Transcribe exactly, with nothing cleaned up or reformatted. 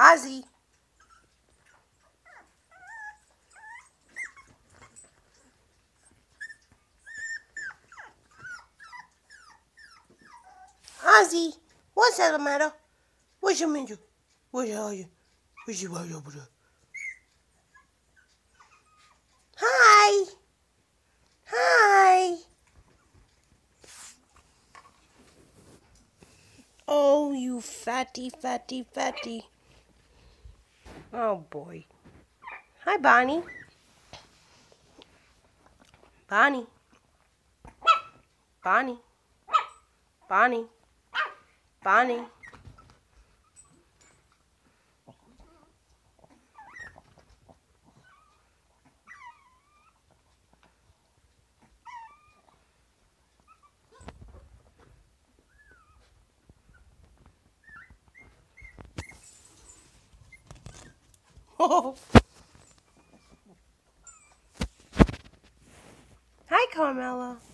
Ozzy. Ozzy, what's the matter? What's your matter? What's your What's your matter? Hi. Hi. Oh, you fatty, fatty, fatty. Oh, boy. Hi, Bonnie. Bonnie. Bonnie. Bonnie. Bonnie. Oh. Hi, Carmela.